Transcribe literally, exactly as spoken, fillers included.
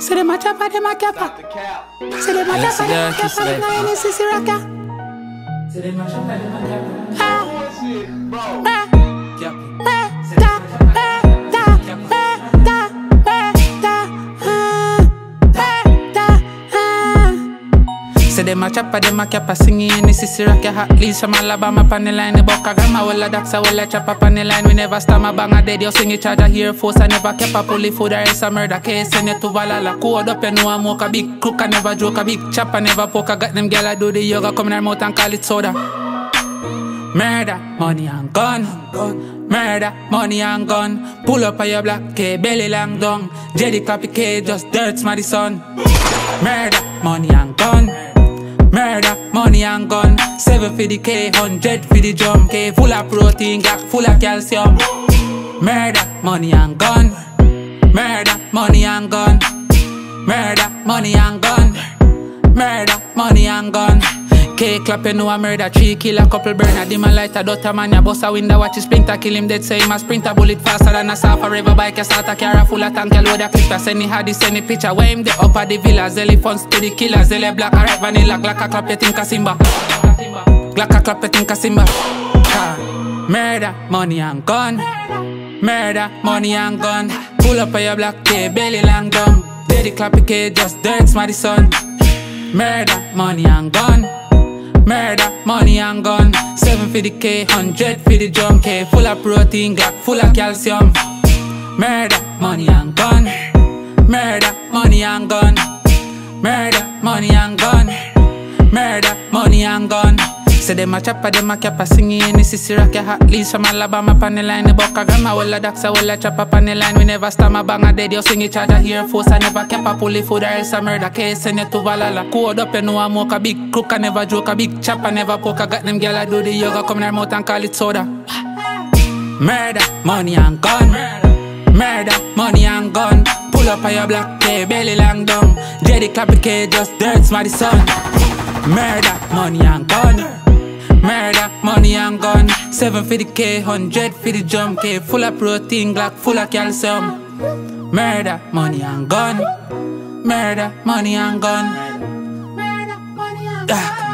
Say them a chopper, them a capper. Say them a chopper, them a capper. Them a any sissy rocker. Say them a chopper, them a capper. Ah, say them a chopper, them a capper. Singing any sissy rocker. Hot leaves from Alabama pan the line. The buck a grandma well a doxa well a chopper pan the line. We never stam a bang a dead. You sing it charge a here force. I never kept a pulley food or else a murder case. Send you to Valhalla. Code up you know I moke a big crook. I never joke a big chopper. Never poke a got them gal I do the yoga. Come in her mouth and call it soda. Murder, money and gun. Murder, money and gun. Pull up on your black K, belly long down. Jedi copy K, just dirt my son. Murder, money and gun. Murder, money and gun. Seven for the K, hundred for the drum. K full of protein, got full of calcium. Murder, money and gun. Murder, money and gun. Murder, money and gun. Murder, money and gun. K clap you know a murder, three kill a couple burner. Dim a light a daughter man, ya bust a window, watch his sprinter, kill him dead. Say him a sprinter, bullet faster than a saw forever bike. You start a car full of tank, you load a clip. Send he had this, send the picture, where him the up at the villa. Zelly funds to the killer, Zelly black, alright vanilla. Glock a clap, you think a Simba. Glock a clap, you think a Simba. Ah. Murder, money and gun. Murder, money and gun. Pull up on your black K, belly long down. Daddy clap K, just dirt my son. Murder, money and gun. Murder, money and gun. Seven for the K, hundred for the drum. K full of protein, Glock full of calcium. Murder, money and gun. Murder, money and gun. Murder, money and gun. Murder, money and gun. Say them a chopper, them a capper. Singing any sissy rocker. Hot leaves from Alabama pan the line. The buck a grandma well a doxa well a chopper pan the line. We never stam a bang a dead. You sing it charge a here force. I never kept a pulley food or else a murder case. Send you to Valhalla. Code up you know I moke a big crook. I never joke a big chopper. Never poke a got them gal I do the yoga. Come in her mouth and call it soda. Murder, money and gun. Murder, money and gun. Pull up on your black K, belly long down. Jedi copy K, just dirt my son. Murder, money and gun. Murder, money and gun. Seven for the K, hundred for the drum. K full of protein, Glock full of calcium. Murder, money and gun. Murder, money and gun. Murder, money and gun.